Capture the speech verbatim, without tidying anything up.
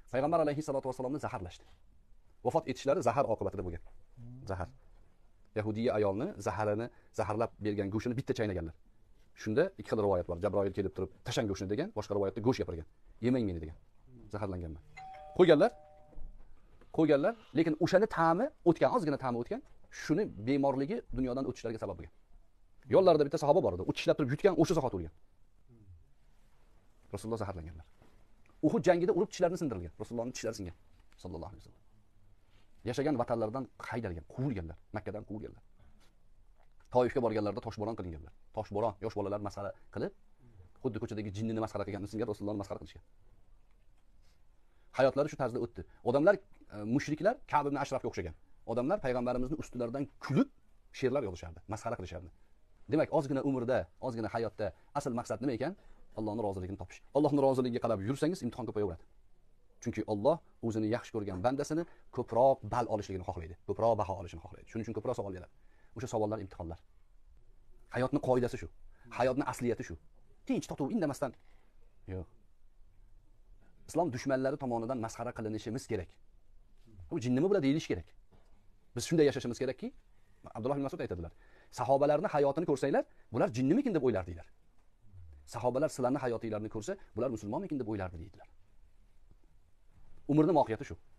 Payg'ambar alayhissalatu vassalomni zaharlashdi. Vafot etishlari zahar oqibatida bo'lgan. Zahar. Yahudiy ayolni zaharini zaharlab bergan go'shtini bitta chaynaganlar. Shunda ikki xil rivoyat bor. Jabroil kelib turib, "Tashang go'shtni" degan, boshqa rivoyatda go'sht gapirgan. "Yemang meni" degan. Zaharlanganman. Qo'yganlar. Qo'yganlar, lekin o'shani ta'mi o'tgan, ozgina ta'mi o'tgan, shuni bemorligi dunyodan o'tishlariga sabab bo'lgan. Yo'llarida bitta sahoba bor edi. U tishlab turib yutgan, o'sha zahot o'lgan. Rasululloh zaharlanganlar. Uhud jangida urib tishlarini sindirilgan. Rasulullohning tishlari singan. Sallallohu alayhi vasallam. Yashagan vatanlaridan haydalgan, quvilganlar, Makkadan quvilganlar. Toifga borganlarda toshbo'ron qilinganlar. Toshbo'ron, yosh bolalar masxara qilib, xuddi ko'chadagi jinnini masxara qilganini singari Rasulullohni masxara qilishgan. Hayotlari shu tarzda o'tdi. Odamlar, mushriklar Ka'b ibn Ashrafga o'xshagan. Odamlar payg'ambarimizning ustilaridan kulib she'rlar yozishardi, masxara qilishardi. Demak, ozgina umrda, ozgina hayotda asl maqsad nima ekan? Allohning roziligini topish. Allohning roziligiga qarab yursangiz, imtihon ko'payaveradi. Chunki Alloh o'zini yaxshi ko'rgan bandasini ko'proq bal olishligini xohlaydi, ko'proq baho olishini xohlaydi. Shuning uchun ko'proq savol beradi. O'sha savollar imtihonlar. Hayotning qoidasi shu. Hayotning asliyati shu. Tinch, totuv, indamasdan. Yo'q. Islom dushmanlari tomonidan masxara qilinishimiz kerak. Bu jinnimi bo'ladi deyilish kerak. Biz shunday yashashimiz kerakki, Abdulloh ibn Mas'ud aytadilar. Sahobalarning hayotini ko'rsanglar, bular jinnimikin deb o'ylardilar. Sahobalar sizlarning hayotinglarni ko'rsa, bular musulmonmikin deb o'ylardi deydilar. Umrning mohiyati shu.